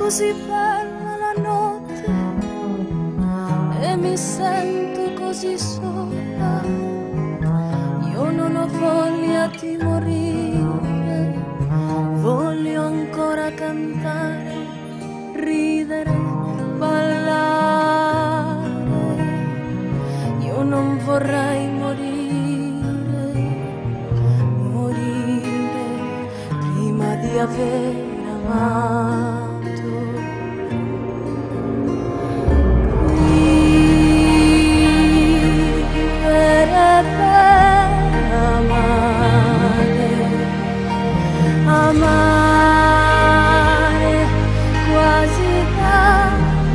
così bella la notte e mi sento così sola. Io non ho voglia di morire, voglio ancora cantare, ridere, ballare. Io non vorrei morire prima di aver amato. Vivere per amare quasi da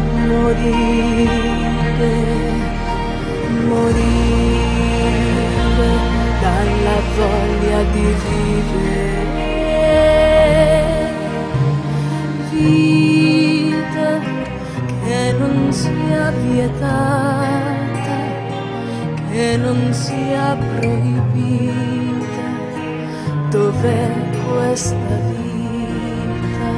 morire dalla voglia di vivere. Vita che non sia vietata, che non sia proibita. Dov'è questa vita?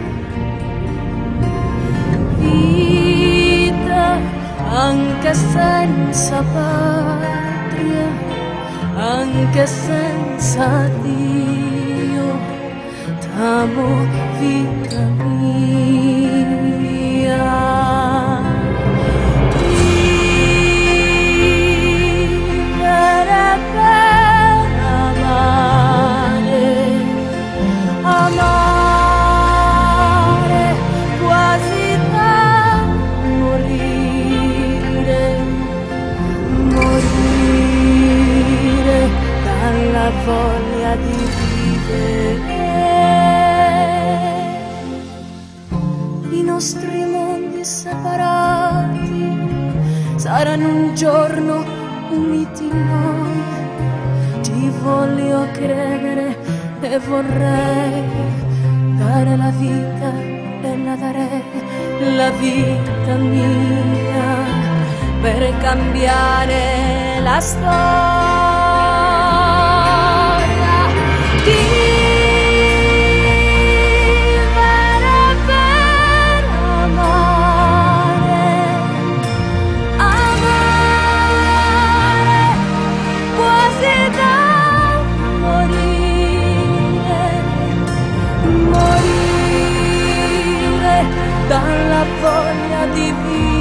Vita anche senza patria, anche senza Dio, t'amo vita mia. Vivere per amare quasi da morire dalla voglia di vivere. I nostri mondi separati saranno un giorno uniti noi. Ti voglio credere e vorrei dare la vita e la darei, la vita mia, per cambiare la storia. Vivere per amare quasi da morire dalla voglia di vivere.